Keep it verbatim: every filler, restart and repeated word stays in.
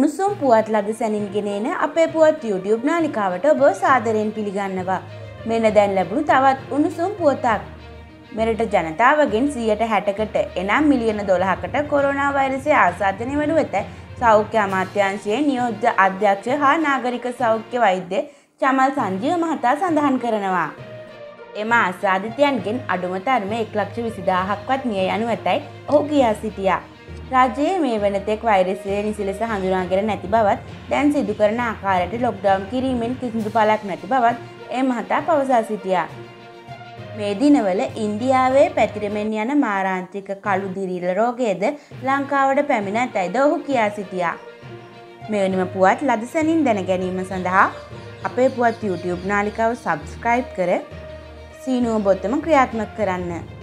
උණුසුම් පුවත් ලද සැනින් ගෙනෙන අපේ පුවත් YouTube නාලිකාවට ඔබ සාදරයෙන් පිළිගන්නවා. මෙන්න දැන් ලැබුණු තවත් උණුසුම් පුවතක්. මෙරට ජනතාවගෙන් සියයට හැටකට එනම් මිලියන දොළහකට කොරෝනා වෛරසය ආසාදනය වනු ඇත. සෞඛ්‍ය අමාත්‍යාංශයේ නියෝජ්‍ය අධ්‍යක්ෂ හා නාගරික සෞඛ්‍ය වෛද්‍ය චමල් සංජීව මහතා සඳහන් කරනවා. එම ආසාදිතයන්ගෙන් අඩුම තරමේ එක් ලක්ෂ විසිදාහක්වත් මිය යනු ඇතැයි ඔහු කියා සිටියා. රජයේ මේ වනතෙක් වෛරසය නිසි ලෙස හඳුනාගෙන නැති බවත් දැන් සිදු කරන ආකාරයට ලොක්ඩවුන් කිරීමෙන් කිසිදු පළක් නැති බවත් ඒ මහතා පවසා සිටියා. මේ දිනවල ඉන්දියාවේ පැතිරෙමින් යන මාරාන්තික කළු දිරිල රෝගයද ලංකාවට පැමිණ ඇතැයිද ඔහු කියා සිටියා. මෙවැනිම පුවත් ලද සැනින් දැන ගැනීම සඳහා අපේ පුවත් YouTube නාලිකාව සබ්ස්ක්‍රයිබ් කර සීනුව බොත්තම ක්‍රියාත්මක කරන්න.